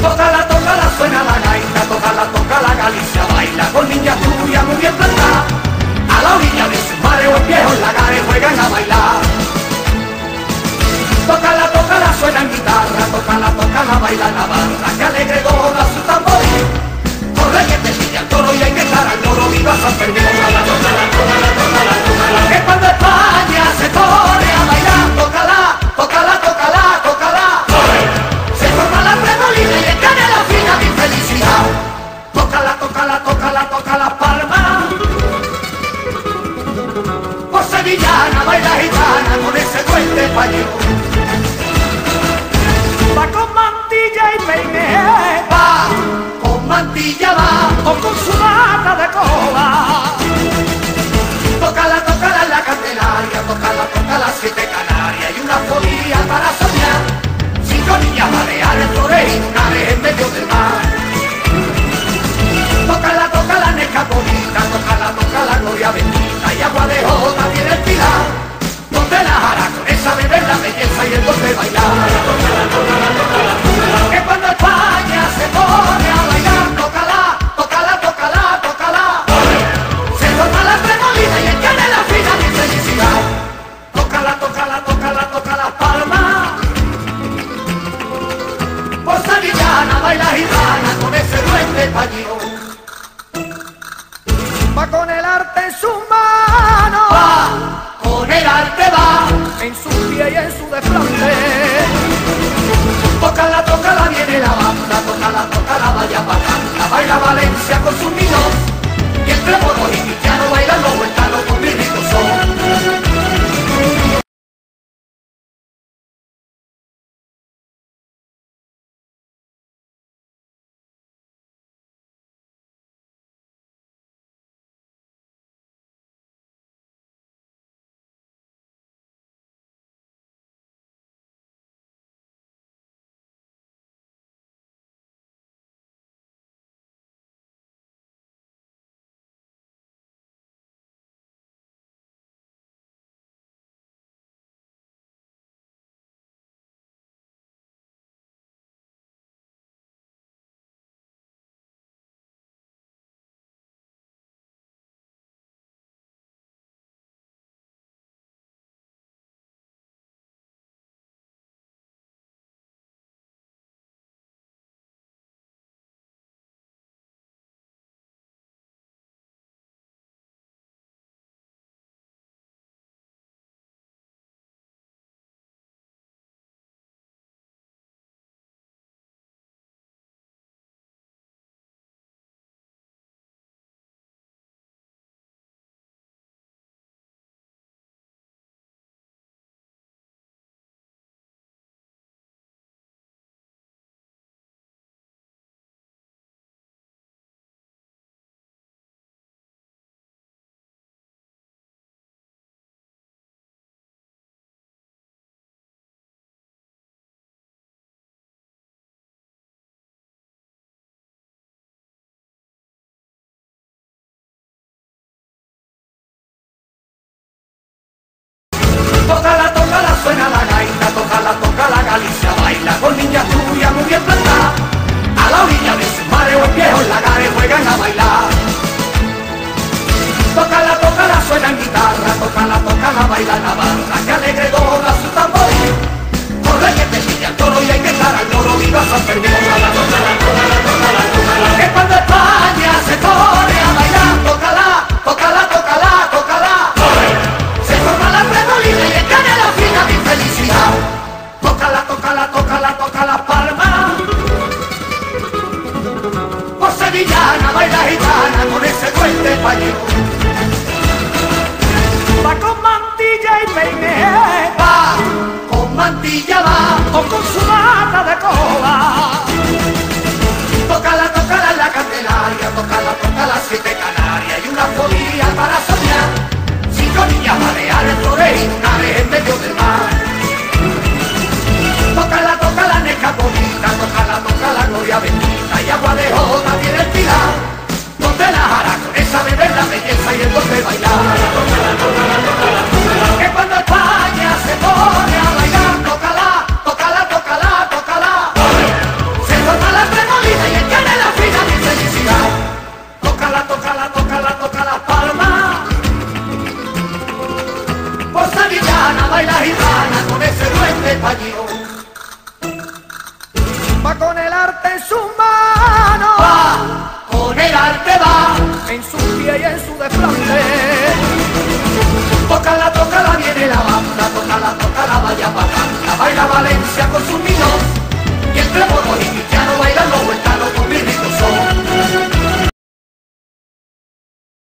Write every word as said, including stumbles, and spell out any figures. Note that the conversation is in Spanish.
Tócala, tócala, suena la gaita, tócala, tócala, Galicia baila con niñas rubias muy bien plantadas. A la orilla de sus mares o viejos lagares juegan a bailar. Tócala, tócala, suena en guitarra, tócala, tócala, baila Navarra, que alegre toda su tamboril. Corre que te pilla el toro y hay que estar al loro, viva San Fermín. Tócala, tócala, tócala, tócala, tócala, que cuando España se pone a bailar, tócala, tócala, tócala, tócala. Se forma la tremolina y encaña la fina mi felicidad. Tócala, tócala, tócala, toca la palma. Por sevillana baila gitana con ese duende español. Va con mantilla y peine, va con mantilla, va o con su bata de coba. Tócala, tócala en la Candelaria, tócala, tócala siete Canarias y una folía para soñar. Cinco niñas baleares, flores y lunares en medio del mar. Tócala, tócala en Escaponita, tócala, tócala Gloria Bendita y agua de jota tiene el pilar. Donde la jara con esa bebé la belleza y el don de bailar. Tócala, tócala, tócala, tócala, que cuando España se pone a bailar, tócala, tócala, tócala, tócala. Se forma la tremolina y encaña la fina mi felicidad. Tócala, tócala, tócala, toca las palmas. Por sevillana baila gitana con ese duende español. Va con el arte en sus manos, va con el arte, va en su pie y en su desplante. Tócala, tócala, viene la banda, tócala, tócala, vaya bacana, baila Valencia con sus niños y entre moros y cristianos bailan los huertanos con mi rico son. español. Va con el arte en sus manos